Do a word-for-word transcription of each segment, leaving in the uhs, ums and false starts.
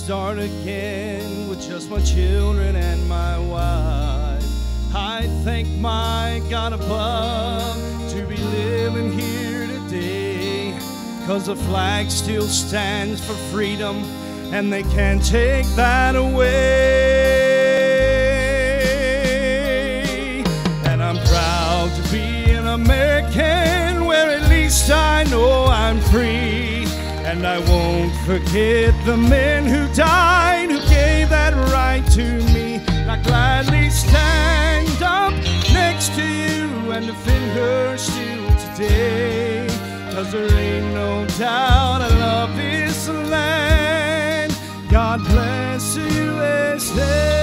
start again with just my children and my wife. I thank my God above to be living here today, 'cause the flag still stands for freedom and they can't take that away. And I'm proud to be an American, where at least I know I'm free. And I won't forget the men who died, who gave that right to me. And I gladly stand up next to you and defend her still today, 'cause there ain't no doubt I love this land. God bless the U S A.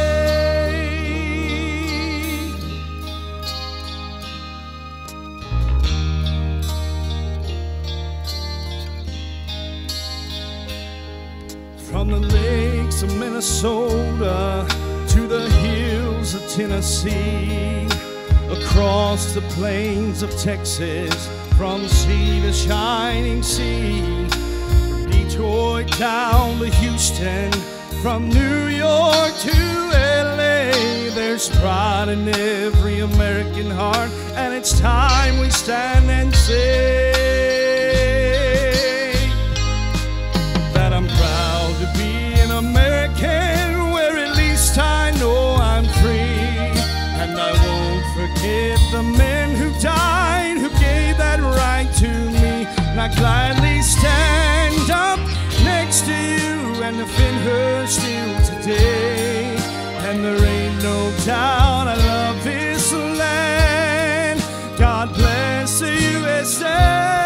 From the lakes of Minnesota to the hills of Tennessee, across the plains of Texas, from sea to shining sea, from Detroit down to Houston, from New York to L A, there's pride in every American heart, and it's time we stand and say that I'm proud to be an American, where at least I know I'm free. And I won't forget the men who died, who gave that right to me. And I gladly stand up next to you and defend her still today. And there ain't no doubt I love this land. God bless the U S A.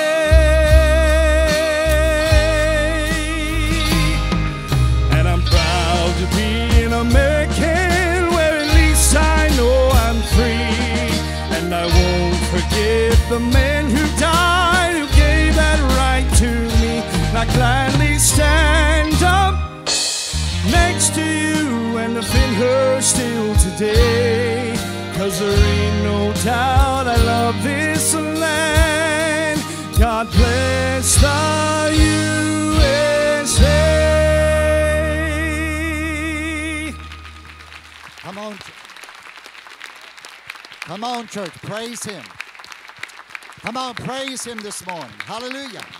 American, where at least I know I'm free. And I won't forget the men who died, who gave that right to me. And I gladly stand up next to you and defend her still today, 'cause there ain't no doubt I love this land. God bless the U S A. Come on, come on, church, praise Him. Come on, praise Him this morning. Hallelujah.